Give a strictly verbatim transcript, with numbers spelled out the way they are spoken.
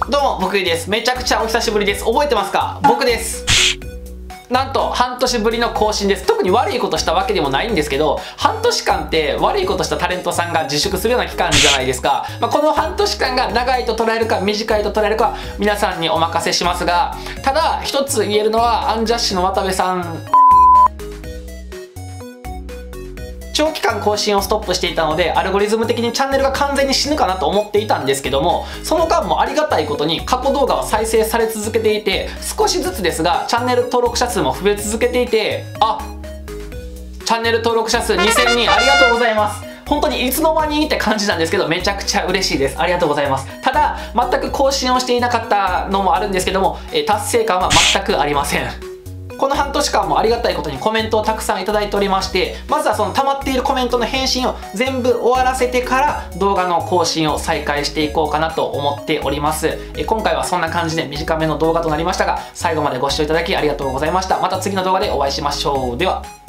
どうも、僕です。めちゃくちゃお久しぶりです。覚えてますか？僕です。なんと半年ぶりの更新です。特に悪いことしたわけでもないんですけど、半年間って悪いことしたタレントさんが自粛するような期間じゃないですか。まあ、この半年間が長いと捉えるか短いと捉えるかは皆さんにお任せしますが、ただ一つ言えるのは、アンジャッシュの渡部さん、長期間更新をストップしていたので、アルゴリズム的にチャンネルが完全に死ぬかなと思っていたんですけども、その間もありがたいことに過去動画は再生され続けていて、少しずつですがチャンネル登録者数も増え続けていて、あ、チャンネル登録者数にせんにんありがとうございます。本当にいつの間にって感じなんですけど、めちゃくちゃ嬉しいです。ありがとうございます。ただ全く更新をしていなかったのもあるんですけども、え達成感は全くありません。この半年間もありがたいことにコメントをたくさんいただいておりまして、まずはその溜まっているコメントの返信を全部終わらせてから動画の更新を再開していこうかなと思っております。え今回はそんな感じで短めの動画となりましたが、最後までご視聴いただきありがとうございました。また次の動画でお会いしましょう。では。